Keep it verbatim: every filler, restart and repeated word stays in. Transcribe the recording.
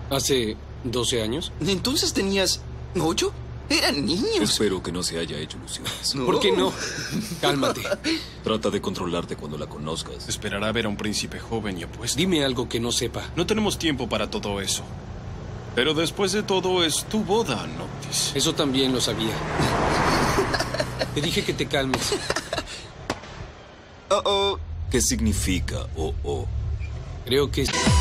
¿Hace doce años? ¿Entonces tenías ocho? Eran niños. Espero que no se haya hecho ilusiones. No. ¿Por qué no? Cálmate. Trata de controlarte cuando la conozcas. Esperará ver a un príncipe joven y apuesto. Dime algo que no sepa. No tenemos tiempo para todo eso. Pero después de todo es tu boda, Noctis. Eso también lo sabía. Te dije que te calmes. Oh, oh. ¿Qué significa oh oh? Creo que...